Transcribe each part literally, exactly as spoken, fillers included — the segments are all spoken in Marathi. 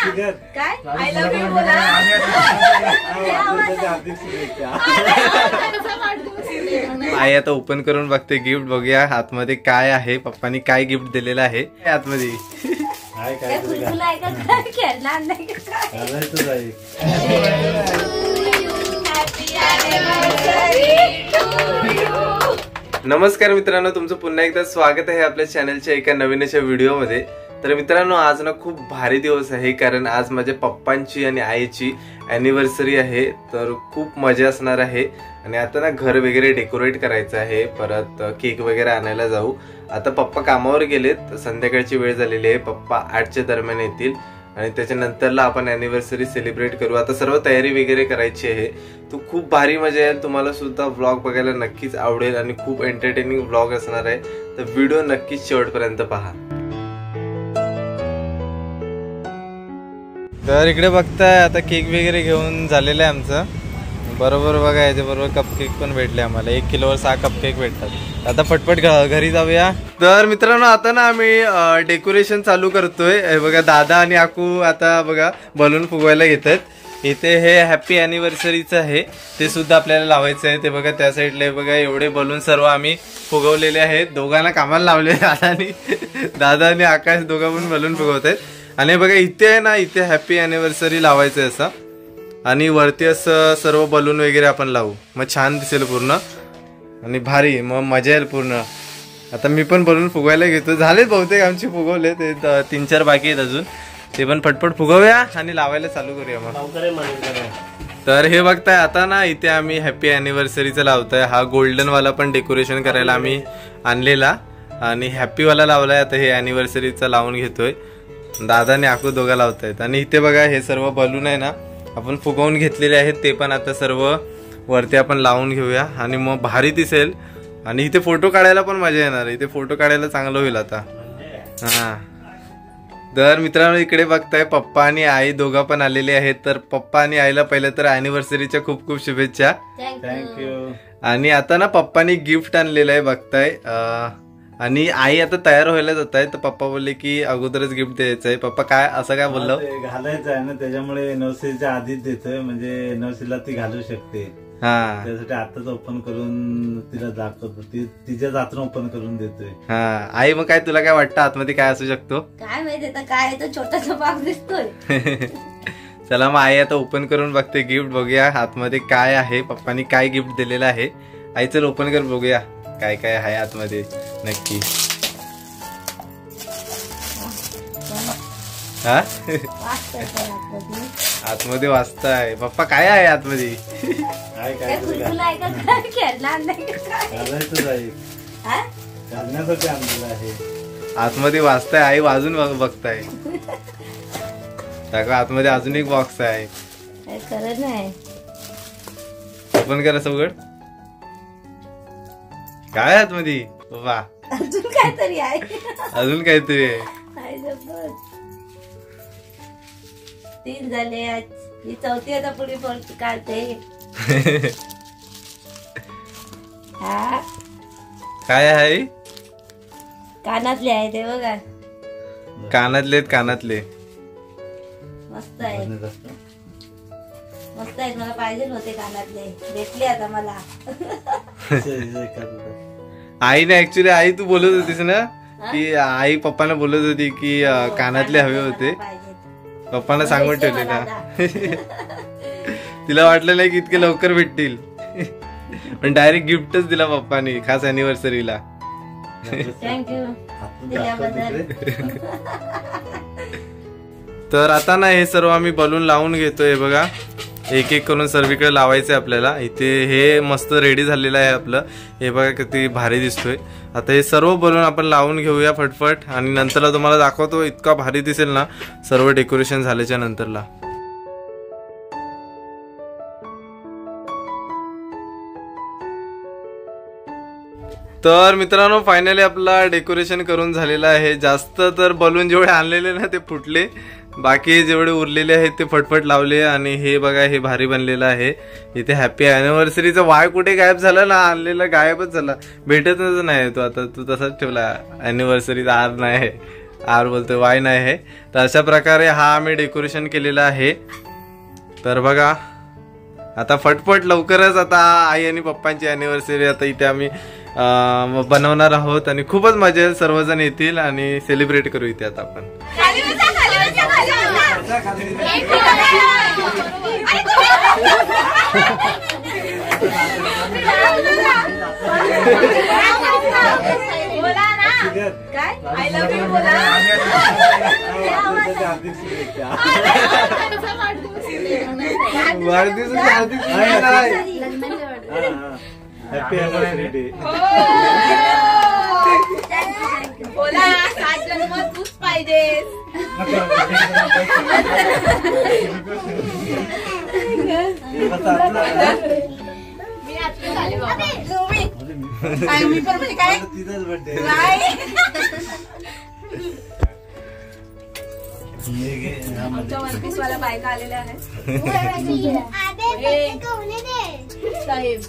काय आय लव्ह यू बोला। आई आता ओपन करून बघते गिफ्ट, बघूया आतमध्ये काय आहे, पप्पानी काय गिफ्ट दिलेलं आहे आतमध्ये। नमस्कार मित्रांनो, तुमचं पुन्हा एकदा स्वागत आहे आपल्या चॅनलच्या एका नवीन अशा व्हिडिओमध्ये। तर मित्रांनो, आज ना खूप भारी दिवस आहे, कारण आज माझ्या पप्पांची आणि आईची अॅनिव्हर्सरी आहे। तर खूप मजा असणार आहे आणि आता ना घर वगैरे डेकोरेट करायचं आहे, परत केक वगैरे आणायला जाऊ। आता पप्पा कामावर गेलेत, संध्याकाळची वेळ झालेली आहे, पप्पा आठच्या दरम्यान येतील आणि त्याच्यानंतरला आपण अॅनिव्हर्सरी सेलिब्रेट करू। आता सर्व तयारी वगैरे करायची आहे, तो खूप भारी मजा येईल, तुम्हाला सुद्धा व्लॉग बघायला नक्कीच आवडेल आणि खूप एंटरटेनिंग व्लॉग असणार आहे। तर व्हिडिओ नक्कीच शेवटपर्यंत पहा। तर इकडे बघताय आता केक वगैरे घेऊन झालेलं आहे आमचं, बरोबर बघा याच्याबरोबर कपकेक पण भेटले आम्हाला, एक किलोवर सहा कपकेक भेटतात। आता पटपट घरी जाऊया। तर मित्रांनो, आता ना आम्ही डेकोरेशन चालू करतोय। हे बघा दादा आणि आकू आता बघा बलून फुगवायला घेतात। इथे हे हॅपी अॅनिव्हर्सरीचं आहे, ते सुद्धा आपल्याला लावायचं आहे। ते बघा त्या साईडला बघा एवढे बलून सर्व आम्ही फुगवलेले आहेत, दोघांना कामाला लावले दादानी दादा आणि आकाश दोघं पण बलून फुगवत आहेत। आणि बघा इथे आहे ना, इथे हॅपी अॅनिव्हर्सरी लावायचं आहे असं, आणि वरती असं सर्व बलून वगैरे आपण लावू, मग छान दिसेल पूर्ण आणि भारी, मग मजा येईल पूर्ण। आता मी पण बलून फुगवायला घेतो, झालेत बहुतेक आमची फुगवले, ते तीन चार बाकी आहेत अजून, ते पण पटपट फुगवूया आणि लावायला चालू करूया मग। तर हे बघताय आता ना, इथे आम्ही हॅपी अॅनिव्हर्सरीचं लावतोय। हा गोल्डन वाला पण डेकोरेशन करायला आम्ही आणलेला आणि हॅपी वाला लावलाय। आता हे अॅनिव्हर्सरीचा लावून घेतोय, दादा आणि आकू दोघा लावतायत। आणि इथे बघा हे सर्व बलून आहे ना आपण फुगवून घेतलेले आहेत, ते पण आता सर्व वरती आपण लावून घेऊया आणि मग भारी दिसेल। आणि इथे फोटो काढायला पण मजा येणार, इथे फोटो काढायला चांगलं होईल आता। हा तर मित्रांनो, इकडे बघताय पप्पा आणि आई दोघा पण आलेले आहेत। तर पप्पा आणि आईला पहिलं तर अॅनिव्हर्सरीच्या खूप खूप शुभेच्छा, थँक्यू। आणि आता ना पप्पानी गिफ्ट आणलेलं आहे बघताय, आणि आई आता तयार व्हायला जात आहे। तर पप्पा बोलले की अगोदरच गिफ्ट द्यायचं आहे। पप्पा काय असं काय बोललो? घालायचं आहे ना, त्याच्यामुळे नवसीच्या आधीच देतोय, म्हणजे नवसीला ती घालू शकते। हा, त्यासाठी आताच ओपन करून तिला दाखवतो, ती तिच्याच हातून ओपन करून देतोय। हा आई, मग काय तुला काय वाटतं आतमध्ये काय असू शकतो? काय माहिती आता, काय तो छोटासा भाग दिसतोय। चला मग आई आता ओपन करून बघते गिफ्ट, बघूया आतमध्ये काय आहे, पप्पानी काय गिफ्ट दिलेलं आहे। आई चल ओपन कर, बघूया काय काय आहे आतमध्ये नक्की। हा आतमध्ये वाचताय पप्पा, काय आहे आतमध्ये? आतमध्ये वाचताय आई, वाजून बघताय आतमध्ये अजून एक बॉक्स आहे, ओपन करा सगळं, काय आतमध्ये? वा, अजून काहीतरी आहे, अजून काहीतरी आहे। तीन झाले, ही चौथी आता पुढे काढते। हा काय आहे? कानातले आहे ते बघा, कानातले कानातले मस्त आहे, मस्त आहेत, मला पाहिजे होते कानातले, भेटले आता मला। आईने ऍक्च्युली, आई तू बोलत होतीस ना की आई पप्पाने बोलत होती की कानातले हवे होते, पप्पांना सांगून ठेवले ना। तिला वाटलं नाही की इतके लवकर भेटतील, पण डायरेक्ट गिफ्टच दिला पप्पानी खास अॅनिव्हर्सरीला। थँक्यू दिल्याबद्दल। तर आता ना हे सर्व आम्ही बलून लावून घेतोय, बघा एक एक करून सर्वीकडे लावायचंय आपल्याला। इथे हे मस्त रेडी झालेलं आहे आपलं, हे बघा किती भारी दिसतोय। आता हे सर्व बलून आपण लावून घेऊया फटफट, आणि नंतरला तुम्हाला दाखवतो, इतका भारी दिसेल ना सर्व डेकोरेशन झाल्याच्या नंतरला। तर मित्रांनो, फायनली आपला डेकोरेशन करून झालेला आहे। जास्त तर बलून जेवढे आणलेले ना ते फुटले, बाकी जेवढे उरलेले आहेत ते फटफट लावले। आणि हे बघा हे भारी बनलेलं आहे। इथे हॅपी अॅनिव्हर्सरीचा वाय कुठे गायब झाला ना, आणलेला गायबच झाला, भेटतच नाही तो, आता तू तसाच ठेवला, अॅनिव्हर्सरीचा आज नाही आर बोलतोय वाय नाही आहे. तर अशा प्रकारे हा आम्ही डेकोरेशन केलेला आहे. तर बघा आता फटफट लवकरच आता आई आणि पप्पांची अॅनिव्हर्सरी आता इथे आम्ही बनवणार आहोत आणि खूपच मजा येईल. सर्वजण येतील आणि सेलिब्रेट करू इथे आता आपण. काय आय लव्ह यू बोला. वाढदिवस हॅपी अॅनिव्हर्सरी बोला. सात जन्म तूच पाहिजेस. मी पण म्हणजे काय तिथंच बर्थडे आमच्या वनपीसवाल्या बायका आलेल्या आहेत. साहेब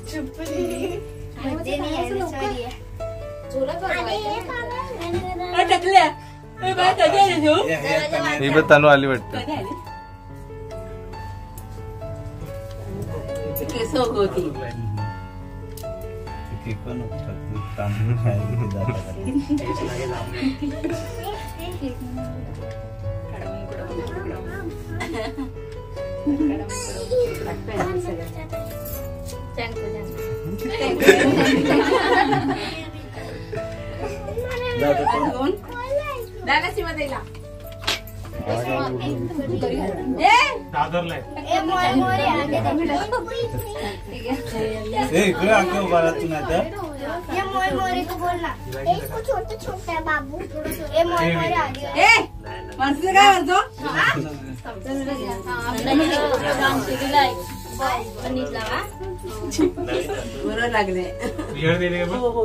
ही पण तनू आली वाटतं. केस होती पण खायला माणसं काय म्हणतो बरोबर लागले. हो हो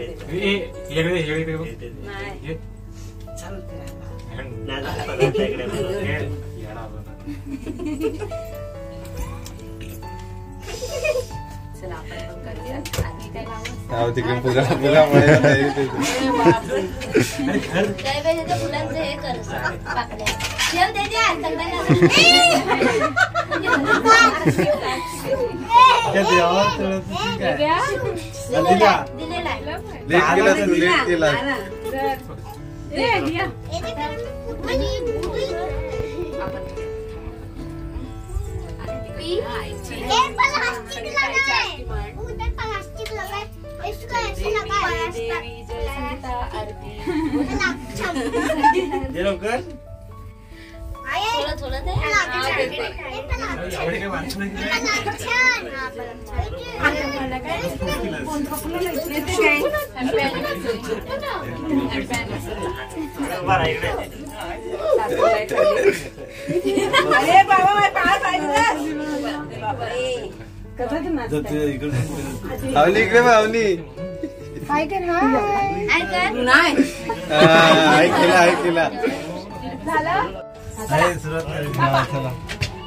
तिकडे पुगा पुगा फुलांचं हे कर पाकड्या ठेव त्याच्या अरे बाबा आवली इकडे आवली हाय कर हाय कर नाही ऐकला ऐकला झालं. सुरुवात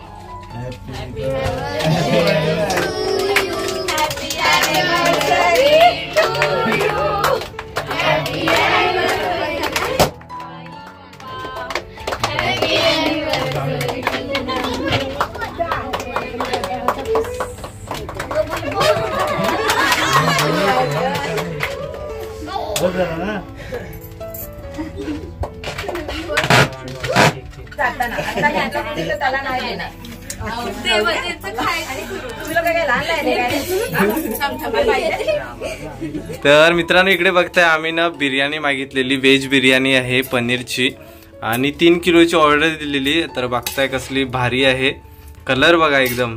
तर मित्रांनो इकडे बघताय आम्ही ना बिर्याणी मागितलेली, व्हेज बिर्याणी आहे पनीरची आणि तीन किलोची ऑर्डर दिलेली. तर बघताय कसली भारी आहे. कलर बघा एकदम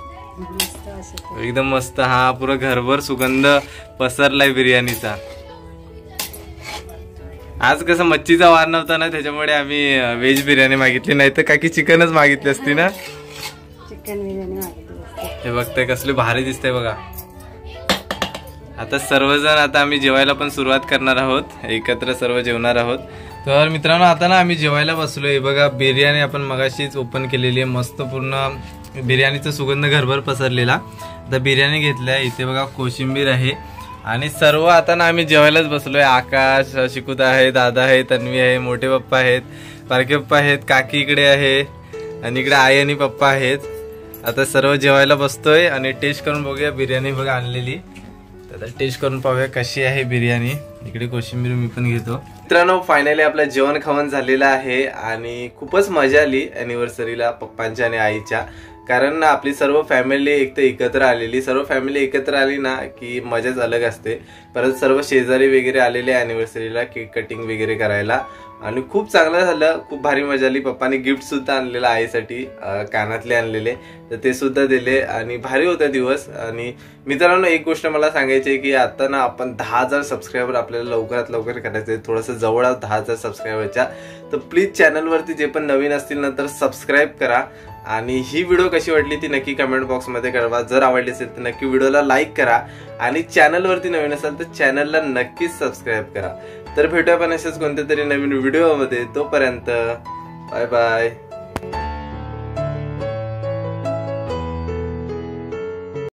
एकदम मस्त. हा पुरा घरभर सुगंध पसरलाय बिर्याणीचा. आज कसं मच्छीचा वार नव्हता ना त्याच्यामुळे आम्ही व्हेज बिर्याणी मागितली, नाही तर काकी चिकनच मागितली असती ना. चिकन बिर्याणी मागितली. हे बघताय कसले भारी दिसतंय बघा. आता सर्वजण आता आम्ही जेवायला पण सुरुवात करणार आहोत, एकत्र सर्व जेवणार आहोत. तर मित्रांनो आता ना आम्ही जेवायला बसलोय. बघा बिर्याणी आपण मगाशीच ओपन केलेली आहे, मस्त पूर्ण बिर्याणीचा सुगंध घरभर पसरलेला. आता बिर्याणी घेतलाय. इथे बघा कोशिंबीर आहे आणि सर्व आता ना आम्ही जेवायलाच बसलोय. आकाश, शिकुता आहे, दादा आहे, तन्वी आहे, मोठे पप्पा आहेत, बारके पप्पा आहेत, काकी इकडे आहे आणि इकडे आई आणि पप्पा आहेत. आता सर्व जेवायला बसतोय आणि टेस्ट करून बघूया. बिर्याणी बघा आणलेली, आता टेस्ट करून पाहूया कशी आहे बिर्याणी. इकडे कोशिंबीर मी पण घेतो. मित्रांनो फायनली आपलं जेवण खावण झालेलं आहे आणि खूपच मजा आली अॅनिव्हर्सरीला पप्पांच्या आणि आईच्या. कारण आपली सर्व फॅमिली एक तर एकत्र आलेली, सर्व फॅमिली एकत्र आली ना की मजाच अलग असते. परत सर्व शेजारी वगैरे आलेले अॅनिव्हर्सरीला केक कटिंग वगैरे करायला आणि खूप चांगलं झालं, खूप भारी मजा आली. पप्पाने गिफ्ट सुद्धा आणलेलं आईसाठी, कानातले आणलेले, तर ते सुद्धा दिले आणि भारी होता दिवस. आणि मित्रांनो एक गोष्ट मला सांगायची आहे की आता ना आपण दहा हजार सबस्क्रायबर आपल्याला लवकरात लवकर करायचं आहे, थोडंसं जवळ आहोत दहा हजार सबस्क्रायबरच्या. तर प्लीज चॅनलवरती जे पण नवीन असतील ना तर सबस्क्राईब करा. आणि ही व्हिडिओ कशी वाटली ती नक्की कमेंट बॉक्समध्ये कळवा. जर आवडली असेल तर नक्की व्हिडिओला लाईक करा आणि चॅनलवरती नवीन असाल तर चॅनलला नक्कीच सबस्क्राईब करा. तर भेटूया पण असेच कोणत्या तरी नवीन व्हिडिओमध्ये. तोपर्यंत बाय बाय.